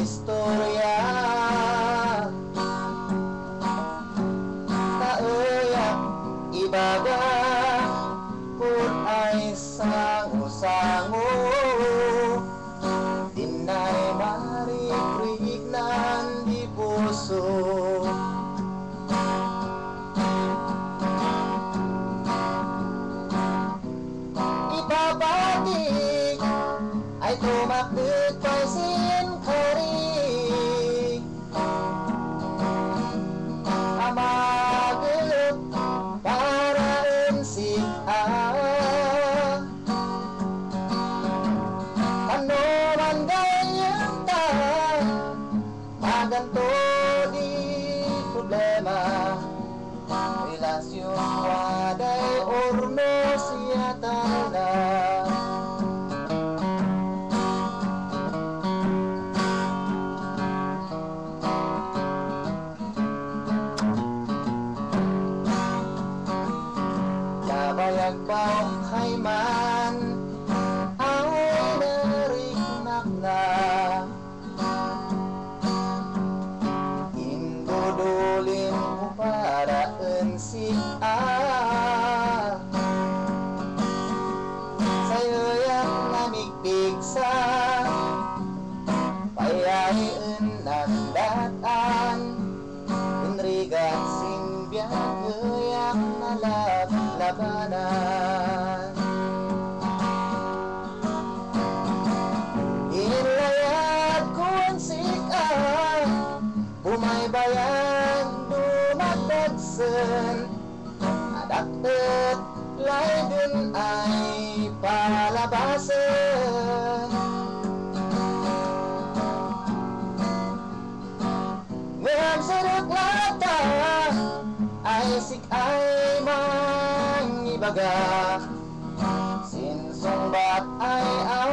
istorya Taoyak ibaga pun ay sango-sango Dinay marikrik nan di puso Ibabatik ay tumakbit kay sinkarig Amagulog para insik-a Ano man gayang ta Maganto di problema Relasyon waday orno siya tala Kabayag bahay man Ay nariknak na Indudulin ko para ensik-a Sa'yo yang namigpig sa Payayin ng datan Inrigat simbiyak Yak nalaglabanan Inlayad ko ang sika Bumaybayan dumatagsan Adaktet laydun ay palabasan Ngayang sarap lata ay sik-ay mangibaga Sinsong bat ay